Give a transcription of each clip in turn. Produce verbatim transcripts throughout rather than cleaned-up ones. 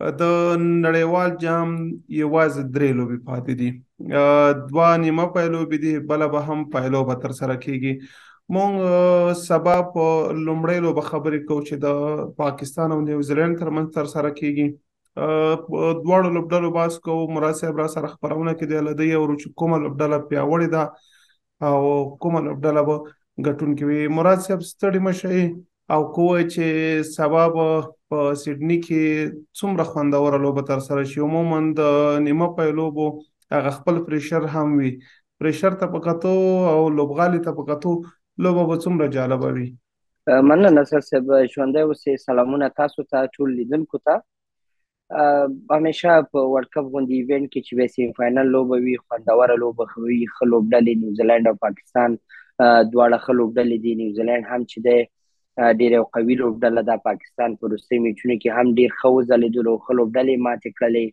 د نړیوال جام یوازې درې لوبې پاتې دي. آه، دوه نیمه پای لوبې دي، بله به هم پایلوبه ترسره کیږي. مونږ آه، سبا په لومړۍ لوبه خبرې کوو چې د پاکستان او نیوزیلینډ ترمنځ ترسره کیږي. آه، په دواړو لوبډلو بحث کوو. مراد صاحب را سره خپرونه کې دی، له دوی اورو چې کومه لوبډله پیاوړې ده او کومه لوبډله به ګټونکې وي. مراد صاحب ستړي مه شئ او کوه چې سبا به په سیډني کې څومره خوندوره لوبه ترسره شي. عموما د نیمه پای لوبو هغه خپل پریشر هم وي. پریشر ته په کتو او لوبغالي ته په کتو لوبه به څومره جالبه وي. مننه نصر صاحب، ژوندی اوسئ. سلامونه تاسو ته، ټول لیدونکو ته. همیشه په ورلډ کپ غوندې ایونټ کې چې به سیمی فاینل لوبه وي، خوندوره لوبه وي، ښه لوبډلې نیوزیلینډ او پاکستان دواړه ښه لوبډلې دي. نیوزیلینډ هم چې دی ډېره یو قوي لوبډله ده. پاکستان په وروستیو میچونو کې هم ډېر ښه وځلېدلو، ښه لوبډلې ماتې کړلې.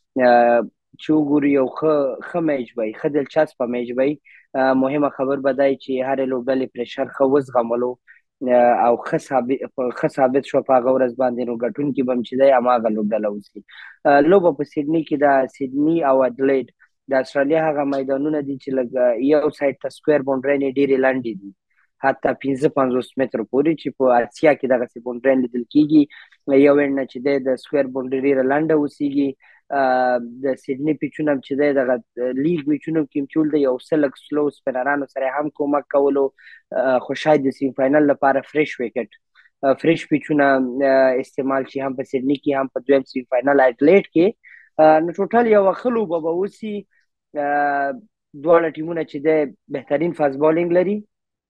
چې وګورو یو ښه ښه میچ به وي، ښه دلچسپه میچ به وي. مهمه خبر به دا وي چې هرې لوبډلې پریشر ښه وزغملو او ښه ثابت ښه ثابت شو په هغه ورځ باندې، نو ګټونکي به هم چې دی هماغه لوبډله اوسي. لوبه په سیډني کې ده. سیډني او اډلېډ د استرالیا هغه میدانونه دي چې لږ یو سایډ ته سکویر باونډرۍ ډېرې لنډې دي، حتی پنځه پنځوس متره پورې، چې په اسیا کې دغسې باونډرۍ لیدل کېږي. یو اینډ نه چې دی د سکویر باونډرۍ ډېره لنډه اوسېږي. د سیډني پیچونه هم چې دی دغه لیګ میچونو کې هم چې ولده یو څه لږ سلو سپینرانو سره هم کومک کولو، خو شاید د سیمی فاینل لپاره فرش وکټ فرش پیچونه استعمال شي هم په سیډني کې هم په دویم سیمی فاینل اډلېډ کې. نو ټوټل یوه ښه لوبه به وسي. دواړه ټیمونه چې دی بهترین فاست بالینګ لري.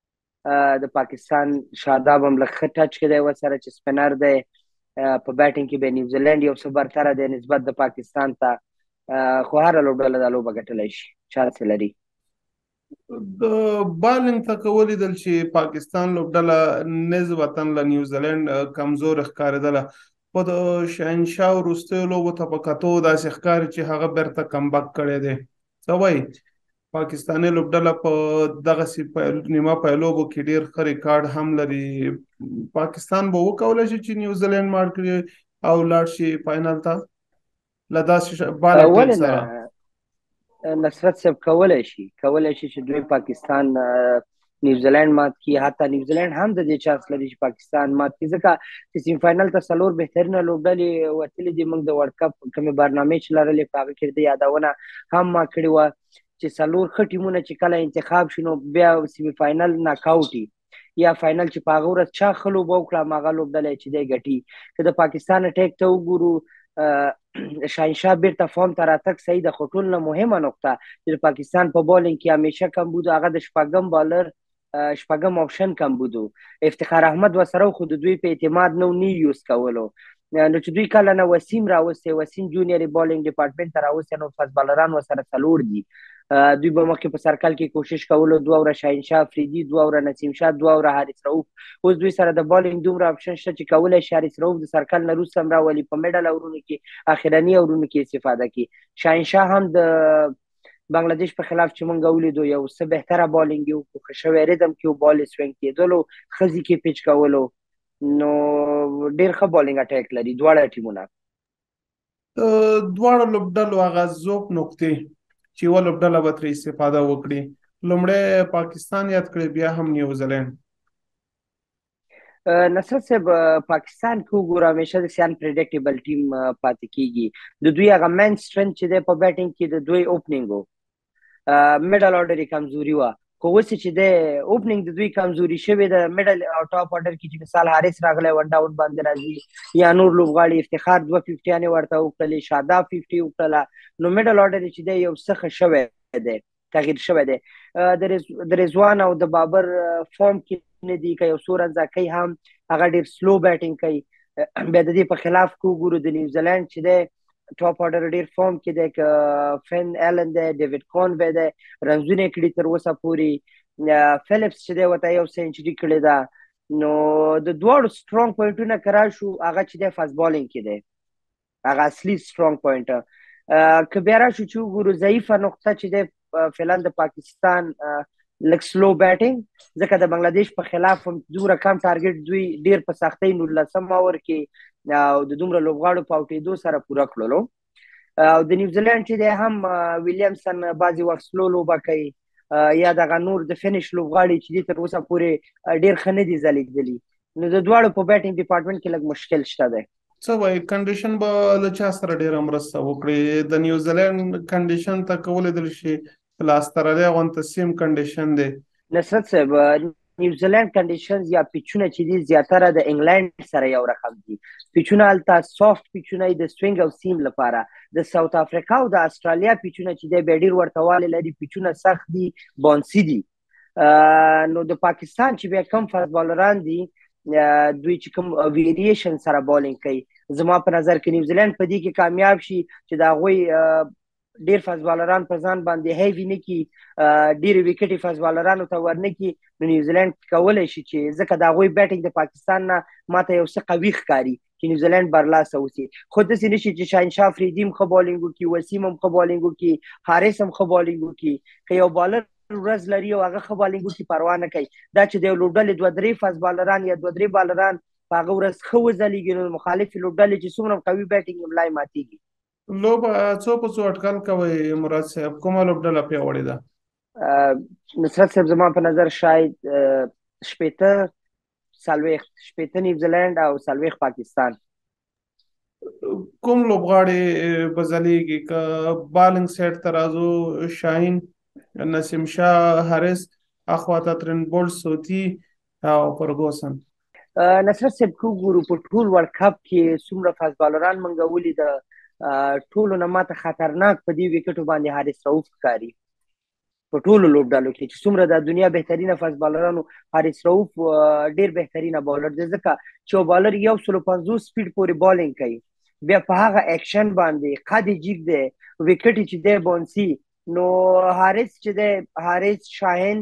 د پاکستان شاداب هم لږ ښه ټچ کې دی ورسره چې سپینر دی. په بیټینګ کې به نیوزیلینډ یو څه برتره دی نسبت د پاکستان ته، خو هره لوبډله دا لوبه ګټلی شي، چانس لري. د بالنګ ته که ولیدل چې پاکستان لوبډله نسبتا له نیوزیلینډ کمزور ښکارېدله، خو د شهنشاه وروستیو لوبو ته په کتو داسې ښکاري چې هغه بیرته کمبک کړی دی. څه وایي؟ پاکستاني لوبډله په دغسې نیمه پایلوبو کې ډېر ښه ریکارډ هم لري. پاکستان به وکولی شي چې نیوزیلینډ مات کړي او لاړ شي فاینل ته له داسې بالا ټیم سره؟ نصرت صاحب کولی شي کولی شي چې دوی پاکستان نیوزیلینډ مات کړي. حتی نیوزیلینډ هم د دې چانس لري چې پاکستان مات کړي، ځکه چې سیمی فاینل ته څلور بهترینه لوبډلې وتلې دي. موږ د ورلډ کپ کومې برنامې چې لرلې په هغه کې د یادونه هم ما کړې وه چې څلور ښه ټیمونه چې کله انتخاب شي نو بیا سیمی فاینل ناکاوټ یا فاینل چې په هغه ورځ چا ښه لوبه وکړه هماغه لوبډله چې دی ګټي. که د پاکستان اټیک ته وګورو، شاهنشاه بیرته فارم ته راتګ صحیح ده، خو ټول نه مهمه نقطه چې د پاکستان په بالینګ کې همیشه کمبود، هغه د شپږم بالر شپږم آپشن کمبود. افتخار احمد ورسره خو د دوی په اعتماد نه نی یوز کولو، نو چې دوی کله نه وسیم راوستي، وسیم جونیئر بالینګ ډپارټمنټ ته راوستي، نو فاست بالران ورسره څلور دي. دوی به مخکې په سرکل کې کوشش کولو، دوه اوره شاهنشاه افریدي، دوه اوره نسیم شاه، دوه اوره حارث رؤف. اوس دوی سره د بالینګ دومره اپشن شته چې کولی شي حارث رؤف د سرکل نه وروسته هم راولي، په میډل اورونو کې اخرني اورونو کې استفاده کړي. شاهنشاه هم د بنگلاديش په خلاف چې مونږ ولیدو یو څه بهتره بالینګ یو خو ښه ریدم کې بال سوینګ کېدلو، ښځې کې پیچ کولو، نو ډېر ښه بالینګ اټیک لري دواړه ټیمونه. دواړه لوبډلو هغه ذوق نقطې چې یوه لوبډله به ترې استفاده وکړي. لومړی پاکستان یاد کړی، بیا هم نیوزیلینډ. نصرت صاحب، پاکستان کې وګوره همیشه د سیان پریډکټیبل ټیم پاتې کیږي. د دوی هغه مین سټرنث چې دی په بیټینګ کې د دوی اوپننګ و، میډل اورډر یې کمزوري وه، خو اوس چې دی اوپننګ د دوی کمزوري شوې ده. میډل او ټاپ اورډر کې چې مثال حارث راغلی ون ډاون باندې راځي، یا نور لوبغاړي، افتخار دوه ففټیانې ورته وکړلې، شاداب ففټي وکړله، نو میډل اورډر چې دی یو څه ښه شوی دی، تغییر شوی دی. د رضوان او د بابر فارم کې نه دي، که یو څو رنزه کوي هم هغه ډېر سلو بیټینګ کوي. بیا د دې په خلاف که وګورو د نیوزیلینډ چې دی ټاپ اورډر ډېر فارم کې دی، که فین ایلن دی، ډیوډ کانوی دی، رنزونه یې کړي تر اوسه پورې، فلپس چې دی ورته یو سینچري کړې ده. نو د دواړو سټرانګ پوینټونه که راشو هغه چې دی فاست بالینګ کې دی، هغه اصلي سټرانګ پوینټ. که بیا راشو چې وګورو ضعیفه نقطه چې دی فعلا د پاکستان لږ سلو بیټینګ، ځکه د بنگلاديش په خلاف هم دومره کم ټارګټ دوی ډېر په سختۍ نولسم اوور کې او د دومره لوبغاړو په اوټېدو سره پوره کړلو. او د نیوزیلند چې دی هم ویلیامسن بعضې وخت سلو لوبه کوي یا دغه نور د فینش لوبغاړي چې دي تر اوسه پورې ډېر ښه نه دي ځلېدلي، نو د دواړو په بیټینګ ډپارټمنټ کې لږ مشکل شته دی. څه وایي کنډیشن به له چا سره ډېره مرسته وکړي؟ د نیوزیلند کنډیشن ته که ولیدل شي له استرالیا غوندې سیم کنډیشن دی. نصرت صاحب نیوزیلند کنډیشنز یا پیچونه چې دي زیاتره د انګلند سره یو رقم دي. پیچونه هلته سافت پیچونه د سوینګ او سیم لپاره. د ساوت افریقا او د استرالیا پیچونه چې دی بیا ډېر ورته والی لري، پیچونه سخت دي، بانسي دي. نو د پاکستان چې بیا کم فاست بالران دي دوی چې کوم ویریشن سره بالینګ کوي، زما په نظر کې نیوزیلند په دې کې کامیاب شي چې د هغوی ډیر فاست بالران په ځان باندې هیوي نه کړي، ډېرې ویکټې فاست بالرانو ته ورنه کړي، نو نیوزیلند کولی شي چې ځکه د هغوی بیټینګ د پاکستان نه ماته یو څه قوي ښکاري چې نیوزیلند برلاسه اوسي. خو داسې نه شي چې شاهنشاه افریدي هم ښه بالینګ وکړي، وسیم هم ښه بالینګ وکړي، حارث هم ښه بالینګ وکړي. که یو بالر ورځ لري او هغه ښه بالینګ وکړي پروا نه کوي. دا چې د یو لوبډلې دوه درې فاست بالران یا دوه درې بالران په هغه ورځ ښه وځلیږي، نو مخالفې لوبډلې چې څومره قوي بیټینګ یې ملای ماتېږي. لوبه څو په څو اټکل کوئ مراد صاحب؟ کومه لوبډله پیاوړې ده؟ نصرت صاحب زما په نظر شاید شپېته څلوېښت شپېته نیوزیلند او څلوېښت پاکستان. کوم لوبغاړي به ځلیږي؟ که بالنګ سیټ ته راځو، شاهین، نسیم شاه، حارث، اخواته ترین بولټ، سوتي او فرګوسن. نصرت صاحب که وګورو په ټول ورلډ کپ کې څومره فاست بالران موږ ولیده، ټولو نه ماته خطرناک په دې ویکټو باندې حارث رؤف ښکاري. په ټولو لوبډلو کې چې څومره د دنیا بهترینه فاست بالرانو، حارث رؤف ډېر بهترینه بالر دی، ځکه چې یو بالر یو سلو پنځوس سپیډ پورې بالینګ کوي، بیا په هغه اکشن باندې قد یې جګ دی، ویکټ چې دی بونسي. نو حارث چې دی، حارث، شاهین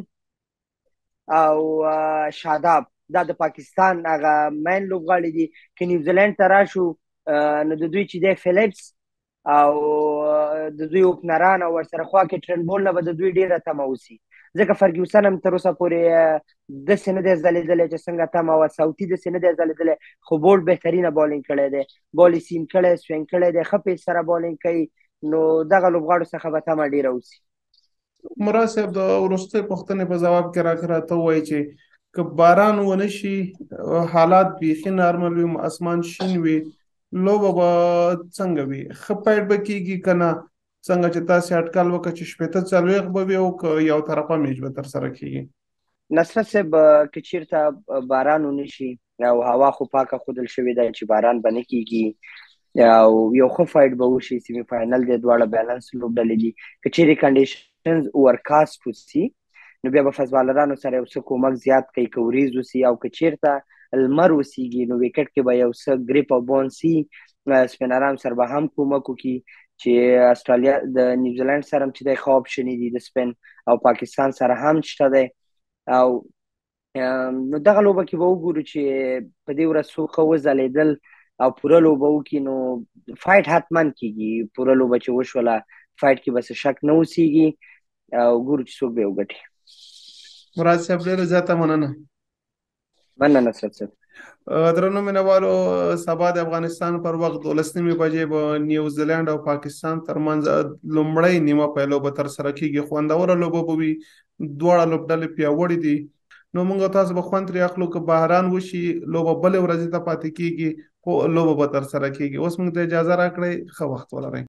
او شاداب، دا د پاکستان هغه مین لوبغاړي دي. که نیوزیلند ته راشو نو د دوی چې دی فلیپس او د دوی اوپنران او ورسره خوا کې ټرنبول نه به د دوی ډېره تمه وسي، ځکه فرګیوسن هم تر اوسه پورې داسې نه دی ځلېدلی چې څنګه تمه وه، ساوتي داسې نه دی ځلېدلی، خو بولټ بهترینه بالینګ کړی دی، بال یې سیم کړی، سوینګ کړی دی، ښه پیس سره بالینګ کوي، نو دغه لوبغاړو څخه به تمه ډېره وسي. مراد صاحب د وروستۍ پوښتنې په ځواب کې راکړه راته ووایي چې که باران ونه شي، حالات بیخي نارمل وي، اسمان شین وي، لوبه به څنګه وي؟ ښه فایټ به کېږي که نه؟ څنګه چې تاسې اټکل وکړه چې شپېته څلوېښت به وي او که یو طرفه میچ به ترسره کېږي؟ نصرت صاحب که چېرته باران ونه شي او هوا خو پاکه ښودل شوې ده چې باران به نه کېږي او یو ښه فایټ به وشي، سیمي فاینل دی، دواړه بیلنس لوبډلې دي. که چېرې کنډیشنز ورکاست وسي نو بیا به فاست بالرانو سره یو څه کومک زیات کوي، که وریځ وسي او که چېرته لمر وسیږي نو ویکټ کې به یو څه ګریپ او بونسي، سپینران سره به هم کومک وکړي چې استرالیا د نیوزیلند سره هم چې دی ښه آپشنې دي د سپین، او پاکستان سره هم شته دی. او نو دغه لوبه کې به وګورو چې په دې ورځ څوک ښه وځلېدل او پوره لوبه وکړي، نو فایټ حتما کېږي. پوره لوبه چې وشوله فایټ کې به څه شک نه اوسېږي او ګورو چې څوک به یې وګټي. مراد صاحب ډېره زیاته مننه. مننه نصرت صاحب. درنو مینوالو، سبا د افغانستان پر وخت دولس نیمې بجې به نیوزیلند او پاکستان ترمنځ لومړی نیمه پیل به ترسره کېږي. خوندوره لوبه به وي، دواړه لوبډلې پیاوړې دي، نو موږ تاسو به خوند ترې اخلو. که بحران وشي لوبه بلې ورځې ته پاتې کېږي، خو لوبه به ترسره کېږي. اوس موږ ته اجازه راکړئ، ښه وخت ولرئ.